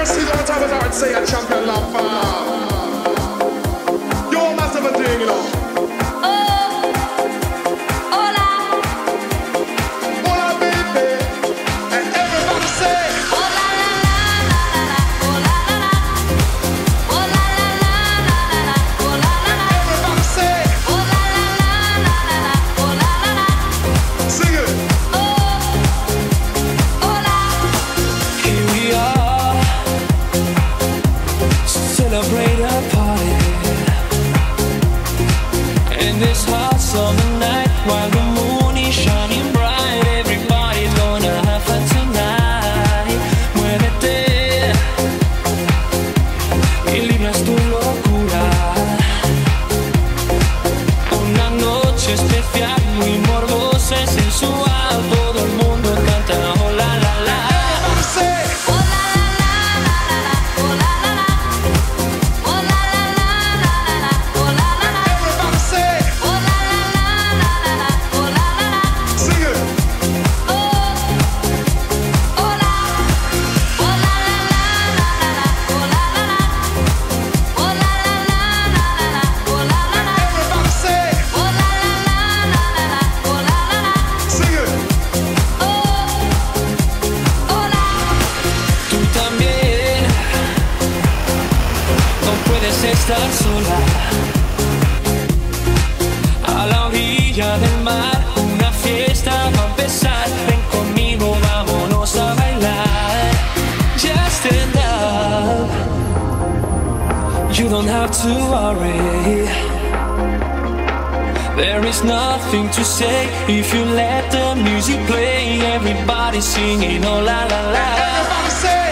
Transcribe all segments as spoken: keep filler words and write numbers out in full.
mercy, don't have it, I would say a champion love. You're massive and doing, you know. Summer night, while the moon is shining bright, everybody's gonna have fun tonight. Muévete y libras tu locura. Una noche especial, muy morbosa y sensual. Todo el mundo canta oh la la la. Estar sola a la orilla del mar, una fiesta va a empezar. Ven conmigo, vámonos a bailar. Just stand up, you don't have to worry. There is nothing to say if you let the music play. Everybody singing oh la la la. Everybody say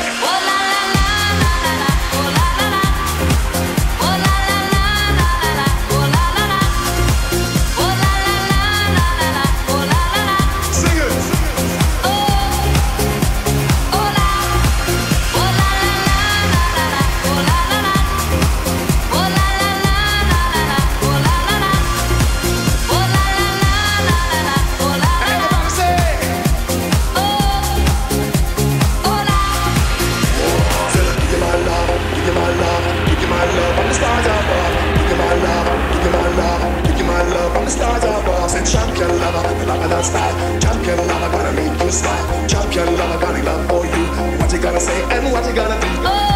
champion lover, the lover that style. Champion lover, gonna make you smile. Champion lover, gonna love for you. What you gonna say and what you gonna do?